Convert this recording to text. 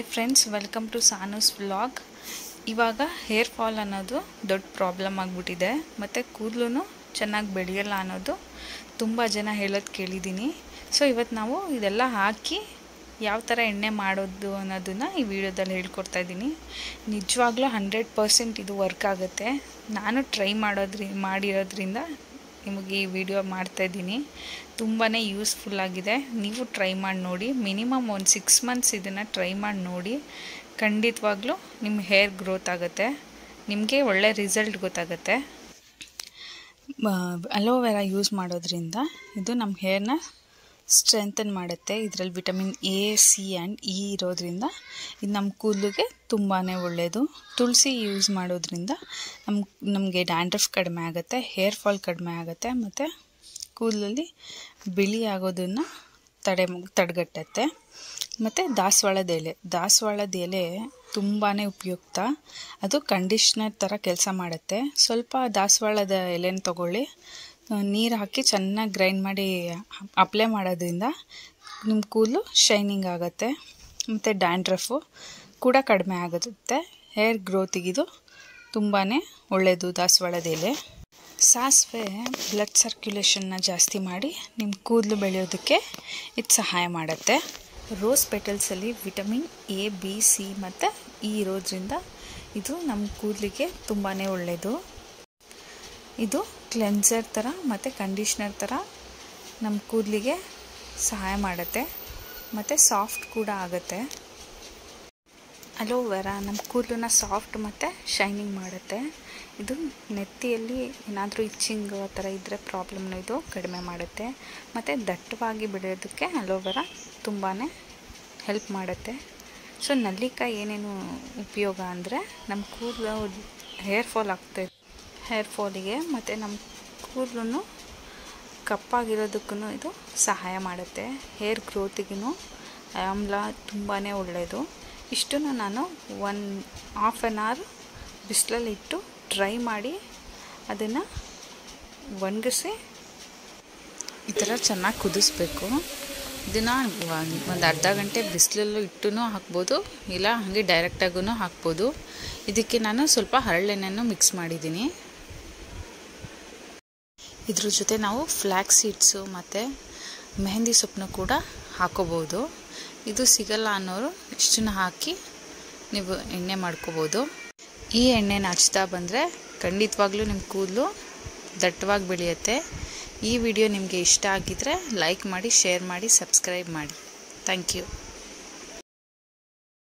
Friends, welcome to Sanu's vlog. ಇವಾಗ hair fall ಅನ್ನೋದು ದೊಡ್ಡ ಪ್ರಾಬ್ಲಮ್ ಆಗಿಬಿಟ್ಟಿದೆ ಮತ್ತು ಕೂದಲು ಚೆನ್ನಾಗಿ ಬೆಳೆಯಲ್ಲ ಅನ್ನೋದು ತುಂಬ ಜನ ಹೇಳೋದು ಕೇಳಿದ್ದೀನಿ. ಸೊ ಇವತ್ತು ನಾವು ಇದೆಲ್ಲ ಹಾಕಿ ಯಾವ ಥರ ಎಣ್ಣೆ ಮಾಡೋದು ಅನ್ನೋದನ್ನು ಈ ವಿಡಿಯೋದಲ್ಲಿ ಹೇಳ್ಕೊಡ್ತಾ ಇದ್ದೀನಿ. ನಿಜವಾಗ್ಲೂ 100% ಇದು ವರ್ಕ್ ಆಗುತ್ತೆ. ನಾನು ಟ್ರೈ ಮಾಡಿರೋದ್ರಿಂದ ನಿಮಗೆ ಈ ವಿಡಿಯೋ ಮಾಡ್ತಾಯಿದ್ದೀನಿ. ತುಂಬಾ ಯೂಸ್ಫುಲ್ ಆಗಿದೆ. ನೀವು ಟ್ರೈ ಮಾಡಿ ನೋಡಿ. ಮಿನಿಮಮ್ ಒಂದು 6 ಮಂತ್ಸ್ ಇದನ್ನು ಟ್ರೈ ಮಾಡಿ ನೋಡಿ. ಖಂಡಿತವಾಗ್ಲೂ ನಿಮ್ಮ ಹೇರ್ ಗ್ರೋತ್ ಆಗುತ್ತೆ. ನಿಮಗೆ ಒಳ್ಳೆ ರಿಸಲ್ಟ್ ಗೊತ್ತಾಗುತ್ತೆ. ಅಲೋವೆರಾ ಯೂಸ್ ಮಾಡೋದ್ರಿಂದ ಇದು ನಮ್ಮ ಹೇರ್ನ ಸ್ಟ್ರೆಂಥನ್ ಮಾಡುತ್ತೆ. ಇದರಲ್ಲಿ vitamin A, C and E ಇರೋದ್ರಿಂದ ಇದು ನಮ್ಮ ಕೂದಲಿಗೆ ತುಂಬಾ ಒಳ್ಳೆಯದು. ತುಳಸಿ ಯೂಸ್ ಮಾಡೋದ್ರಿಂದ ನಮಗೆ ಡ್ಯಾಂಡ್ರಫ್ ಕಡಿಮೆ ಆಗುತ್ತೆ, ಹೇರ್ ಫಾಲ್ ಕಡಿಮೆ ಆಗುತ್ತೆ ಮತ್ತು ಕೂದಲಲ್ಲಿ ಬಿಳಿ ಆಗೋದನ್ನು ತಡೆಗಟ್ಟುತ್ತೆ. ಮತ್ತು ದಾಸವಾಳದ ಎಲೆ ತುಂಬಾ ಉಪಯುಕ್ತ. ಅದು ಕಂಡೀಷ್ನರ್ ಥರ ಕೆಲಸ ಮಾಡುತ್ತೆ. ಸ್ವಲ್ಪ ದಾಸವಾಳದ ಎಲೆನ ತೊಗೊಳ್ಳಿ, ನೀರು ಹಾಕಿ ಚೆನ್ನಾಗಿ ಗ್ರೈಂಡ್ ಮಾಡಿ ಅಪ್ಲೈ ಮಾಡೋದ್ರಿಂದ ನಿಮ್ಮ ಕೂದಲು ಶೈನಿಂಗ್ ಆಗುತ್ತೆ ಮತ್ತು ಡ್ಯಾಂಡ್ರಫು ಕೂಡ ಕಡಿಮೆ ಆಗುತ್ತೆ. ಹೇರ್ ಗ್ರೋತಿಗಿದು ತುಂಬಾ ಒಳ್ಳೆಯದು. ದಾಸವಾಳದ ಎಲೆ, ಸಾಸಿವೆ ಬ್ಲಡ್ ಸರ್ಕ್ಯುಲೇಷನ್ನ ಜಾಸ್ತಿ ಮಾಡಿ ನಿಮ್ಮ ಕೂದಲು ಬೆಳೆಯೋದಕ್ಕೆ ಇದು ಸಹಾಯ ಮಾಡುತ್ತೆ. ರೋಸ್ ಪೆಟಲ್ಸಲ್ಲಿ ವಿಟಮಿನ್ ಎ, ಬಿ, ಸಿ ಮತ್ತು ಇ ಇರೋದ್ರಿಂದ ಇದು ನಮ್ಮ ಕೂದಲಿಗೆ ತುಂಬಾ ಒಳ್ಳೆಯದು. ಇದು ಕ್ಲೆನ್ಸರ್ ಥರ ಮತ್ತು ಕಂಡೀಷ್ನರ್ ಥರ ನಮ್ಮ ಕೂದಲಿಗೆ ಸಹಾಯ ಮಾಡುತ್ತೆ ಮತ್ತು ಸಾಫ್ಟ್ ಕೂಡ ಆಗುತ್ತೆ. ಅಲೋವೆರಾ ನಮ್ಮ ಕೂದಲನ್ನ ಸಾಫ್ಟ್ ಮತ್ತು ಶೈನಿಂಗ್ ಮಾಡುತ್ತೆ. ಇದು ನೆತ್ತಿಯಲ್ಲಿ ಏನಾದರೂ ಇಚ್ಚಿಂಗ್ ಆ ಥರ ಇದ್ದರೆ ಪ್ರಾಬ್ಲಮ್ನ ಇದು ಕಡಿಮೆ ಮಾಡುತ್ತೆ ಮತ್ತು ದಟ್ಟವಾಗಿ ಬೆಳೆಯೋದಕ್ಕೆ ಅಲೋವೆರಾ ತುಂಬಾ ಹೆಲ್ಪ್ ಮಾಡುತ್ತೆ. ಸೊ ನಲ್ಲಿಕಾಯಿ ಏನೇನು ಉಪಯೋಗ ಅಂದರೆ ನಮ್ಮ ಕೂದಲು ಹೇರ್ ಫಾಲಿಗೆ ಮತ್ತು ನಮ್ಮ ಕೂದಲು ಕಪ್ಪಾಗಿರೋದಕ್ಕೂ ಇದು ಸಹಾಯ ಮಾಡುತ್ತೆ. ಹೇರ್ ಗ್ರೋತಿಗೂ ಆಮ್ಲ ತುಂಬಾ ಒಳ್ಳೆಯದು. ಇಷ್ಟನ್ನು ನಾನು ಹಾಫ್ ಆನ್ ಅವರ್ ಬಿಸಿಲಲ್ಲಿ ಇಟ್ಟು ಡ್ರೈ ಮಾಡಿ ಅದನ್ನು ಒಣಗಿಸಿ ಈ ಥರ ಚೆನ್ನಾಗಿ ಕುದಿಸ್ಬೇಕು. ಇದನ್ನು ಒಂದು ಅರ್ಧ ಗಂಟೆ ಬಿಸಿಲಲ್ಲೂ ಇಟ್ಟು ಹಾಕ್ಬೋದು, ಇಲ್ಲ ಹಾಗೆ ಡೈರೆಕ್ಟಾಗೂ ಹಾಕ್ಬೋದು. ಇದಕ್ಕೆ ನಾನು ಸ್ವಲ್ಪ ಹರಳೆಣ್ಣೆನೂ ಮಿಕ್ಸ್ ಮಾಡಿದ್ದೀನಿ. ಇದ್ರ ಜೊತೆ ನಾವು ಫ್ಲ್ಯಾಕ್ಸ್ ಸೀಡ್ಸು ಮತ್ತು ಮೆಹಂದಿ ಸೊಪ್ಪನ್ನು ಕೂಡ ಹಾಕೋಬೋದು. ಇದು ಸಿಗಲ್ಲ ಅನ್ನೋರು ಇಷ್ಟನ್ನು ಹಾಕಿ ನೀವು ಎಣ್ಣೆ ಮಾಡ್ಕೋಬೋದು. ಈ ಎಣ್ಣೆನ ಹಚ್ತಾ ಬಂದರೆ ಖಂಡಿತವಾಗ್ಲೂ ನಿಮ್ಮ ಕೂದಲು ದಟ್ಟವಾಗಿ ಬೆಳೆಯುತ್ತೆ. ಈ ವಿಡಿಯೋ ನಿಮಗೆ ಇಷ್ಟ ಆಗಿದ್ದರೆ ಲೈಕ್ ಮಾಡಿ, ಶೇರ್ ಮಾಡಿ, ಸಬ್ಸ್ಕ್ರೈಬ್ ಮಾಡಿ. Thank you.